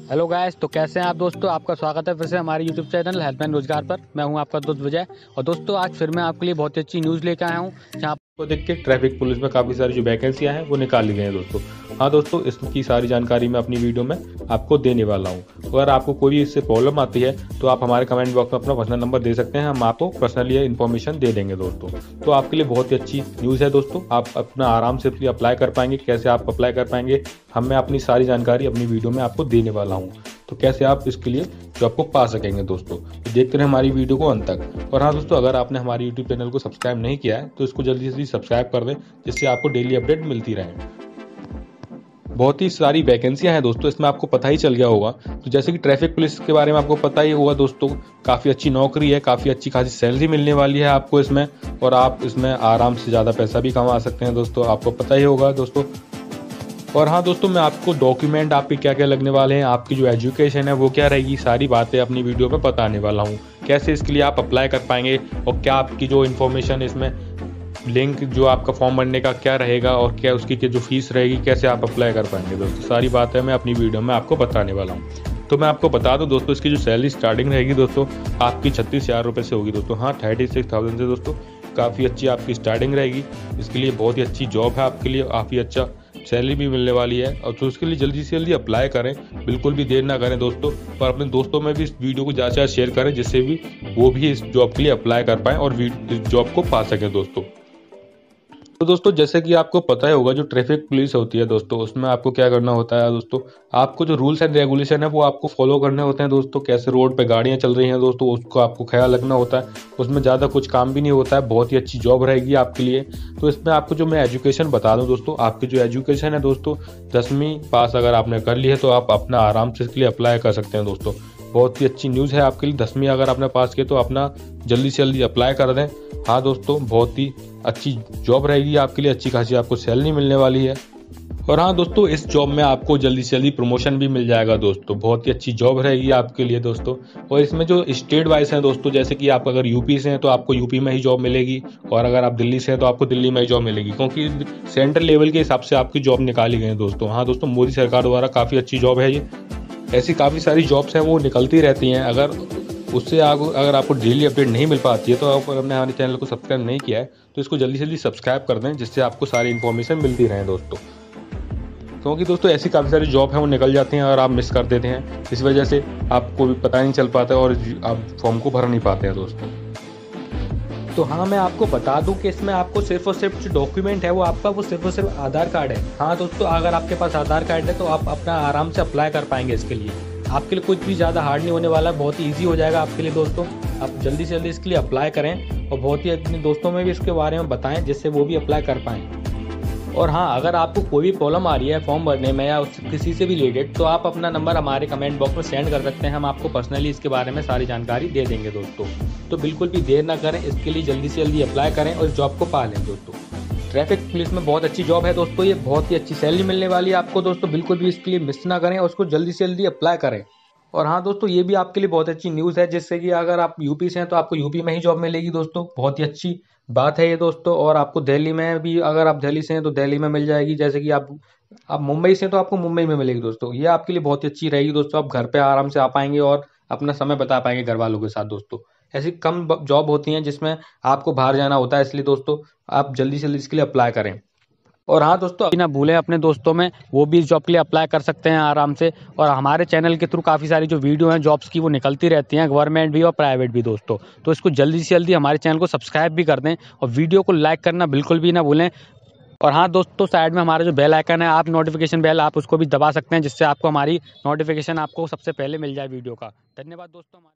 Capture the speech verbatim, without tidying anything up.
Hello guys, तो कैसे हैं आप दोस्तों। आपका स्वागत है फिर से हमारे यूट्यूब चैनल हेल्पलाइन रोजगार पर। मैं हूं आपका दोस्त विजय। और दोस्तों आज फिर मैं आपके लिए बहुत ही अच्छी न्यूज़ लेकर आया हूं जहां को देख के ट्रैफिक पुलिस में काफ़ी सारी जो वैकेंसियां हैं वो निकाली गई हैं दोस्तों। हाँ दोस्तों, इसकी सारी जानकारी मैं अपनी वीडियो में आपको देने वाला हूँ। अगर आपको कोई भी इससे प्रॉब्लम आती है तो आप हमारे कमेंट बॉक्स में अपना पर्सनल नंबर दे सकते हैं, हम आपको पर्सनली इन्फॉर्मेशन दे देंगे दोस्तों। तो आपके लिए बहुत ही अच्छी न्यूज़ है दोस्तों, आप अपना आराम से फ्री अप्लाई कर पाएंगे। कैसे आप अप्लाई कर पाएंगे, हम मैं अपनी सारी जानकारी अपनी वीडियो में आपको देने वाला हूँ। तो कैसे आप इसके लिए जॉब को पा सकेंगे दोस्तों, तो देखते रहे हमारी वीडियो को अंत तक। और हाँ दोस्तों, अगर आपने हमारे यूट्यूब चैनल को सब्सक्राइब नहीं किया है तो इसको जल्दी से जल्दी सब्सक्राइब कर दें, जिससे आपको डेली अपडेट मिलती रहे। बहुत ही सारी वैकेंसियां हैं दोस्तों, इसमें आपको पता ही चल गया होगा। तो जैसे कि ट्रैफिक पुलिस के बारे में आपको पता ही होगा दोस्तों, काफ़ी अच्छी नौकरी है, काफ़ी अच्छी खासी सैलरी मिलने वाली है आपको इसमें, और आप इसमें आराम से ज़्यादा पैसा भी कमा सकते हैं दोस्तों, आपको पता ही होगा दोस्तों। और हाँ दोस्तों, मैं आपको डॉक्यूमेंट आपके क्या क्या लगने वाले हैं, आपकी जो एजुकेशन है वो क्या रहेगी, सारी बातें अपनी वीडियो में बताने वाला हूँ। कैसे इसके लिए आप अप्लाई कर पाएंगे और क्या आपकी जो इन्फॉर्मेशन इसमें लिंक जो आपका फॉर्म भरने का क्या रहेगा और क्या उसकी जो फीस रहेगी, कैसे आप अप्लाई कर पाएंगे दोस्तों, सारी बातें मैं अपनी वीडियो में आपको बताने वाला हूँ। तो मैं आपको बता दूं दोस्तों, इसकी जो सैलरी स्टार्टिंग रहेगी दोस्तों आपकी छत्तीस हज़ार रुपये से होगी दोस्तों। हाँ, थर्टी सिक्स थाउजेंड से दोस्तों काफ़ी अच्छी आपकी स्टार्टिंग रहेगी। इसके लिए बहुत ही अच्छी जॉब है, आपके लिए काफ़ी अच्छा सैलरी भी मिलने वाली है। और तो उसके लिए जल्दी से जल्दी अप्लाई करें, बिल्कुल भी देर ना करें दोस्तों। और अपने दोस्तों में भी इस वीडियो को ज़्यादा से ज़्यादा शेयर करें, जिससे भी वो भी इस जॉब के लिए अप्लाई कर पाएँ और इस जॉब को पा सकें दोस्तों। तो दोस्तों, जैसे कि आपको पता ही होगा, जो ट्रैफिक पुलिस होती है दोस्तों, उसमें आपको क्या करना होता है दोस्तों, आपको जो रूल्स एंड रेगुलेशन है वो आपको फॉलो करने होते हैं दोस्तों। कैसे रोड पे गाड़ियां चल रही हैं दोस्तों, उसको आपको ख्याल रखना होता है। उसमें ज़्यादा कुछ काम भी नहीं होता है, बहुत ही अच्छी जॉब रहेगी आपके लिए। तो इसमें आपको जो मैं एजुकेशन बता दूँ दोस्तों, आपकी जो एजुकेशन है दोस्तों, दसवीं पास अगर आपने कर ली है तो आप अपना आराम से इसके लिए अप्लाई कर सकते हैं दोस्तों। बहुत ही अच्छी न्यूज़ है आपके लिए, दसवीं अगर आपने पास किया तो अपना जल्दी से जल्दी अप्लाई कर दें। हाँ दोस्तों, बहुत ही अच्छी जॉब रहेगी आपके लिए, अच्छी खासी आपको सैलरी मिलने वाली है। और हाँ दोस्तों, इस जॉब में आपको जल्दी से जल्दी प्रमोशन भी मिल जाएगा दोस्तों, बहुत ही अच्छी जॉब रहेगी आपके लिए दोस्तों। और इसमें जो स्टेट वाइज है दोस्तों, जैसे कि आप अगर यूपी से हैं तो आपको यूपी में ही जॉब मिलेगी, और अगर आप दिल्ली से हैं तो आपको दिल्ली में ही जॉब मिलेगी, क्योंकि सेंट्रल लेवल के हिसाब से आपकी जॉब निकाली गई है दोस्तों। हाँ दोस्तों, मोदी सरकार द्वारा काफ़ी अच्छी जॉब है ये। ऐसी काफ़ी सारी जॉब्स हैं वो निकलती रहती हैं। अगर उससे आप अगर आपको डेली अपडेट नहीं मिल पाती है तो आप हमने हमारे चैनल को सब्सक्राइब नहीं किया है तो इसको जल्दी से जल्दी सब्सक्राइब कर दें, जिससे आपको सारी इन्फॉर्मेशन मिलती रहे दोस्तों। क्योंकि दोस्तों ऐसी काफ़ी सारी जॉब हैं वो निकल जाती हैं और आप मिस कर देते हैं, इस वजह से आपको भी पता नहीं चल पाता है और आप फॉर्म को भर नहीं पाते हैं दोस्तों। तो हाँ, मैं आपको बता दूं कि इसमें आपको सिर्फ और सिर्फ जो डॉक्यूमेंट है वो आपका वो सिर्फ और सिर्फ आधार कार्ड है। हाँ दोस्तों, अगर आपके पास आधार कार्ड है तो आप अपना आराम से अप्लाई कर पाएंगे इसके लिए। आपके लिए कुछ भी ज़्यादा हार्ड नहीं होने वाला, बहुत ही ईजी हो जाएगा आपके लिए दोस्तों। आप जल्दी से जल्दी इसके लिए अप्लाई करें और बहुत ही अपने दोस्तों में भी इसके बारे में बताएं, जिससे वो भी अप्लाई कर पाएँ। और हाँ, अगर आपको कोई भी प्रॉब्लम आ रही है फॉर्म भरने में या उस किसी से भी रिलेटेड, तो आप अपना नंबर हमारे कमेंट बॉक्स में सेंड कर सकते हैं, हम आपको पर्सनली इसके बारे में सारी जानकारी दे देंगे दोस्तों। तो बिल्कुल भी देर ना करें, इसके लिए जल्दी से जल्दी अप्लाई करें और इस जॉब को पा लें दोस्तों। ट्रैफिक पुलिस में बहुत अच्छी जॉब है दोस्तों, ये बहुत ही अच्छी सैलरी मिलने वाली है आपको दोस्तों। बिल्कुल भी इसके लिए मिस ना करें और उसको जल्दी से जल्दी अप्लाई करें। और हाँ दोस्तों, ये भी आपके लिए बहुत अच्छी न्यूज़ है, जिससे कि अगर आप यूपी से हैं तो आपको यूपी में ही जॉब मिलेगी दोस्तों, बहुत ही अच्छी बात है ये दोस्तों। और आपको दिल्ली में भी, अगर आप दिल्ली से हैं तो दिल्ली में मिल जाएगी। जैसे कि आप आप मुंबई से हैं तो आपको मुंबई में मिलेगी दोस्तों। ये आपके लिए बहुत ही अच्छी रहेगी दोस्तों, आप घर पे आराम से आ पाएंगे और अपना समय बता पाएंगे घर वालों के साथ दोस्तों। ऐसी कम जॉब होती हैं जिसमें आपको बाहर जाना होता है, इसलिए दोस्तों आप जल्दी से जल्दी इसके लिए अप्लाई करें। और हाँ दोस्तों, अभी ना भूलें अपने दोस्तों में वो भी इस जॉब के लिए अप्लाई कर सकते हैं आराम से। और हमारे चैनल के थ्रू काफ़ी सारी जो वीडियो हैं जॉब्स की वो निकलती रहती हैं, गवर्नमेंट भी और प्राइवेट भी दोस्तों। तो इसको जल्दी से जल्दी हमारे चैनल को सब्सक्राइब भी कर दें और वीडियो को लाइक करना बिल्कुल भी ना भूलें। और हाँ दोस्तों, साइड में हमारा जो बेल आइकन है, आप नोटिफिकेशन बेल आप उसको भी दबा सकते हैं, जिससे आपको हमारी नोटिफिकेशन आपको सबसे पहले मिल जाए वीडियो का। धन्यवाद दोस्तों।